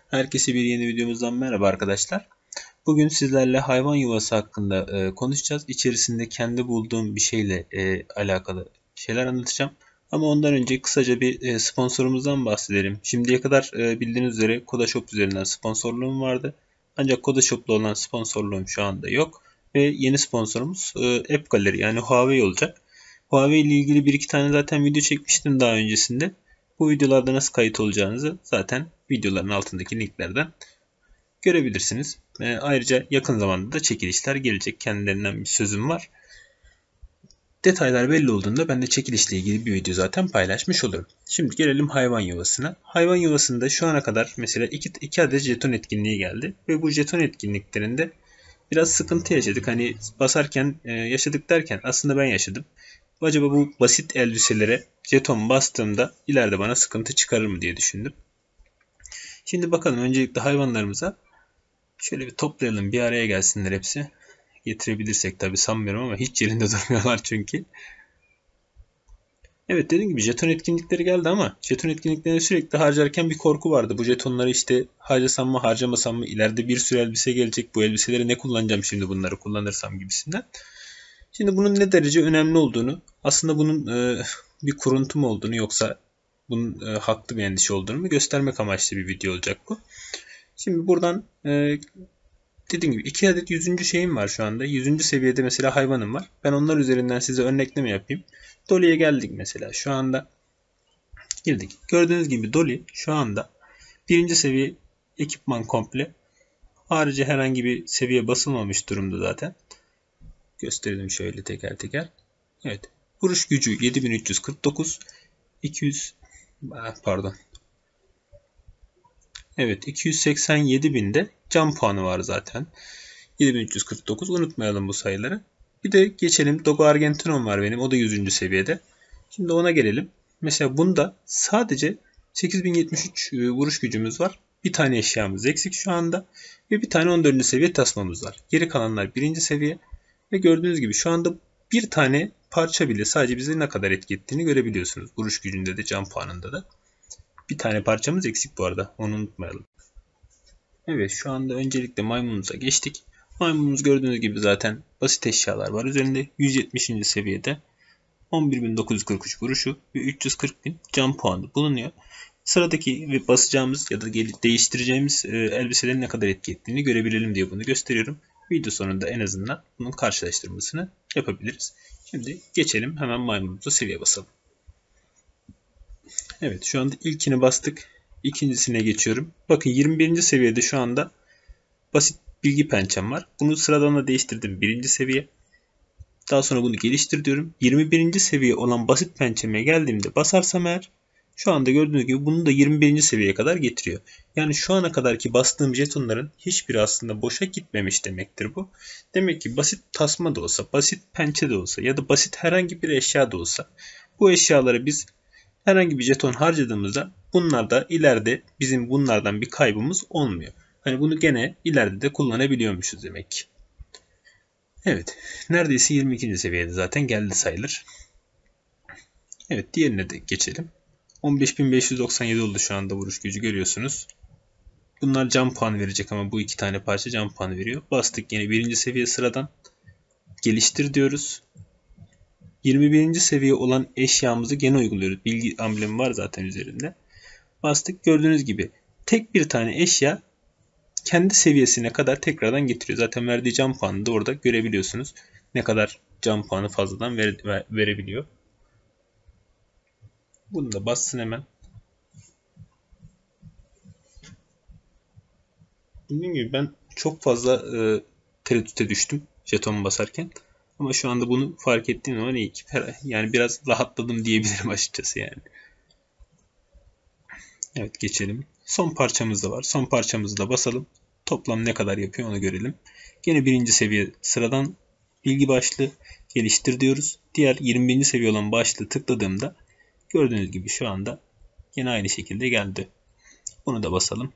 Herkese bir yeni videomuzdan merhaba arkadaşlar. Bugün sizlerle hayvan yuvası hakkında konuşacağız. İçerisinde kendi bulduğum bir şeyle alakalı şeyler anlatacağım. Ama ondan önce kısaca bir sponsorumuzdan bahsedelim. Şimdiye kadar bildiğiniz üzere Kodashop üzerinden sponsorluğum vardı. Ancak Kodashop'la olan sponsorluğum şu anda yok. Ve yeni sponsorumuz App Gallery yani Huawei olacak. Huawei ile ilgili bir iki tane zaten video çekmiştim daha öncesinde. Bu videolarda nasıl kayıt olacağınızı zaten videoların altındaki linklerden görebilirsiniz. Ayrıca yakın zamanda da çekilişler gelecek. Kendilerinden bir sözüm var. Detaylar belli olduğunda ben de çekilişle ilgili bir video zaten paylaşmış olurum. Şimdi gelelim hayvan yuvasına. Hayvan yuvasında şu ana kadar mesela iki adet jeton etkinliği geldi. Ve bu jeton etkinliklerinde biraz sıkıntı yaşadık. Hani basarken yaşadık derken aslında ben yaşadım. Acaba bu basit elbiselere jeton bastığımda ileride bana sıkıntı çıkarır mı diye düşündüm. Şimdi bakalım öncelikle hayvanlarımıza şöyle bir toplayalım, bir araya gelsinler hepsi. Getirebilirsek tabi sanmıyorum ama hiç yerinde durmuyorlar çünkü. Evet, dediğim gibi jeton etkinlikleri geldi ama jeton etkinliklerini sürekli harcarken bir korku vardı. Bu jetonları işte harcasam mı harcamasam mı, ileride bir sürü elbise gelecek, bu elbiseleri ne kullanacağım şimdi bunları kullanırsam gibisinden. Şimdi bunun ne derece önemli olduğunu, aslında bunun bir kuruntu mu olduğunu yoksa bunun haklı bir endişe olduğunu mu göstermek amaçlı bir video olacak bu. Şimdi buradan dediğim gibi 2 adet 100. şeyim var şu anda. 100. seviyede mesela hayvanım var. Ben onlar üzerinden size örnekleme yapayım. Dolly'ye geldik mesela. Şu anda girdik. Gördüğünüz gibi Dolly şu anda 1. seviye ekipman komple. Harici herhangi bir seviye basılmamış durumda zaten. Gösterelim şöyle teker teker. Evet. Vuruş gücü 7349. 200 pardon. Evet, 287.000'de can puanı var zaten. 7349, unutmayalım bu sayıları. Bir de geçelim. Dogo Argentinon var benim. O da 100. seviyede. Şimdi ona gelelim. Mesela bunda sadece 8073 vuruş gücümüz var. Bir tane eşyamız eksik şu anda. Ve bir tane 14. seviye tasmamız var. Geri kalanlar 1. seviye. Ve gördüğünüz gibi şu anda bir tane parça bile sadece bize ne kadar etki ettiğini görebiliyorsunuz. Vuruş gücünde de can puanında da. Bir tane parçamız eksik bu arada. Onu unutmayalım. Evet, şu anda öncelikle maymunumuza geçtik. Maymunumuz gördüğünüz gibi zaten basit eşyalar var. Üzerinde 170. seviyede 11.943 vuruşu ve 340.000 can puanı bulunuyor. Sıradaki ve basacağımız ya da değiştireceğimiz elbiselerin ne kadar etki ettiğini görebilelim diye bunu gösteriyorum. Video sonunda en azından bunun karşılaştırmasını yapabiliriz. Şimdi geçelim, hemen maymunumuza seviye basalım. Evet, şu anda ilkini bastık. İkincisine geçiyorum. Bakın 21. seviyede şu anda basit bilgi pençem var. Bunu sıradan da değiştirdim. 1. seviye. Daha sonra bunu geliştir diyorum. 21. seviye olan basit pençeme geldiğimde basarsam eğer şu anda gördüğünüz gibi bunu da 21. seviyeye kadar getiriyor. Yani şu ana kadarki bastığım jetonların hiçbiri aslında boşa gitmemiş demektir bu. Demek ki basit tasma da olsa, basit pençe de olsa ya da basit herhangi bir eşya da olsa bu eşyaları biz herhangi bir jeton harcadığımızda bunlar da ileride bizim bunlardan bir kaybımız olmuyor. Hani bunu gene ileride de kullanabiliyormuşuz demek ki. Evet. Neredeyse 22. seviyede zaten geldi sayılır. Evet, diğerine de geçelim. 15.597 oldu şu anda vuruş gücü, görüyorsunuz. Bunlar can puanı verecek ama bu iki tane parça can puanı veriyor. Bastık yine 1. seviye sıradan. Geliştir diyoruz. 21. seviye olan eşyamızı gene uyguluyoruz. Bilgi amblemi var zaten üzerinde. Bastık, gördüğünüz gibi tek bir tane eşya kendi seviyesine kadar tekrardan getiriyor. Zaten verdiği can puanını da orada görebiliyorsunuz. Ne kadar can puanı fazladan verebiliyor. Bunu da bassın hemen. Dediğim gibi ben çok fazla tereddüte düştüm jeton basarken. Ama şu anda bunu fark ettiğim zaman iyi ki. Yani biraz rahatladım diyebilirim açıkçası yani. Evet, geçelim. Son parçamız da var. Son parçamızı da basalım. Toplam ne kadar yapıyor onu görelim. Gene 1. seviye sıradan bilgi başlığı geliştir diyoruz. Diğer 20. seviye olan başlığı tıkladığımda gördüğünüz gibi şu anda yine aynı şekilde geldi. Bunu da basalım.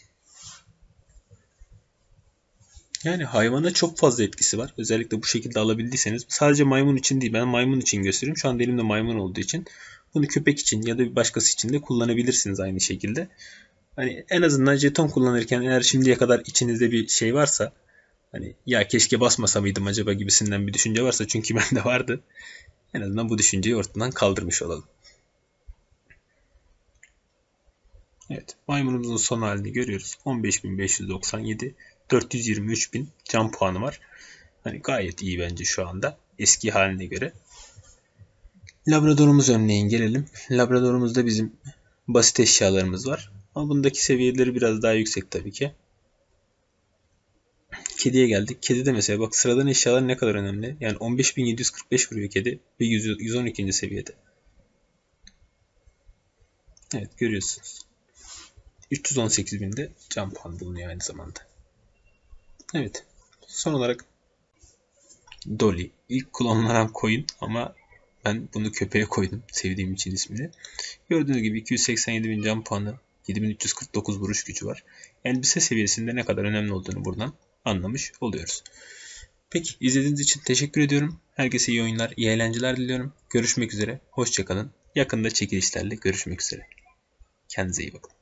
Yani hayvana çok fazla etkisi var. Özellikle bu şekilde alabildiyseniz. Sadece maymun için değil. Ben maymun için gösteriyorum. Şu anda elimde maymun olduğu için. Bunu köpek için ya da bir başkası için de kullanabilirsiniz aynı şekilde. Hani en azından jeton kullanırken eğer şimdiye kadar içinizde bir şey varsa, hani ya keşke basmasa mıydım acaba gibisinden bir düşünce varsa, çünkü bende vardı. En azından bu düşünceyi ortadan kaldırmış olalım. Evet, maymunumuzun son halini görüyoruz. 15.597, 423.000 can puanı var. Hani gayet iyi bence şu anda eski haline göre. Labradorumuz örneğin gelelim. Labradorumuzda bizim basit eşyalarımız var. Ama bundaki seviyeleri biraz daha yüksek tabii ki. Kediye geldik. Kedi de mesela bak, sıradan eşyalar ne kadar önemli. Yani 15.745 vuruyor kedi ve 112. seviyede. Evet, görüyorsunuz. 318.000'de can puan bulunuyor aynı zamanda. Evet. Son olarak Dolly. İlk klonlanan koyun ama ben bunu köpeğe koydum sevdiğim için ismini. Gördüğünüz gibi 287.000 can puanı, 7.349 vuruş gücü var. Elbise seviyesinde ne kadar önemli olduğunu buradan anlamış oluyoruz. Peki, izlediğiniz için teşekkür ediyorum. Herkese iyi oyunlar, iyi eğlenceler diliyorum. Görüşmek üzere. Hoşça kalın. Yakında çekilişlerle görüşmek üzere. Kendinize iyi bakın.